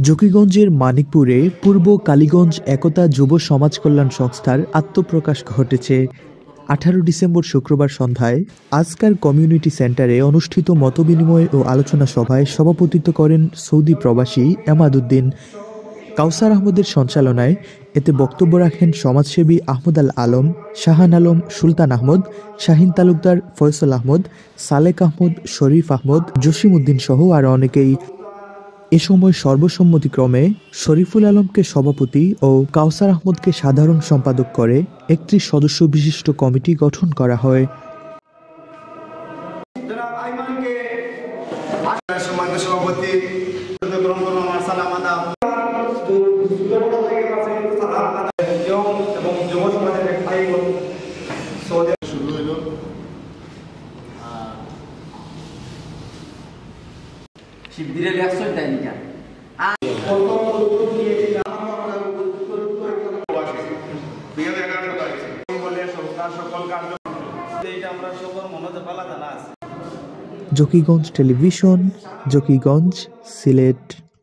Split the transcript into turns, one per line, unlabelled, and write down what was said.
জকিগঞ্জের মানিকপুরে পূর্ব কালীগঞ্জ একতা যুব সমাজ কল্যাণ সংস্থার আত্মপ্রকাশ ঘটেছে। 18 ডিসেম্বর শুক্রবার সন্ধ্যায় আজকার কমিউনিটি সেন্টারে অনুষ্ঠিত মতবিনিময় ও আলোচনা সভায় সভাপতিত্ব করেন সৌদি প্রবাসী এমাদউদ্দিন। কাউসার আহমদের সঞ্চালনায় এতে বক্তব্য রাখেন সমাজসেবী আহমদ আল আলম, শাহান আলম, সুলতান আহমদ, শাহিন তালুকদার, ফয়সল আহমদ, সালেক আহমদ, শরীফ আহমদ, জসিম উদ্দিন সহ আরও অনেকেই। এ সময় সর্বসম্মতিক্রমে শরীফুল আলমকে সভাপতি ও কাউসার আহমদকে সাধারণ সম্পাদক করে 31 সদস্য বিশিষ্ট কমিটি গঠন করা হয়।
শিবদিরের ব্যবসায় দেয়নি কেন
জকিগঞ্জ টেলিভিশন, জকিগঞ্জ, সিলেট।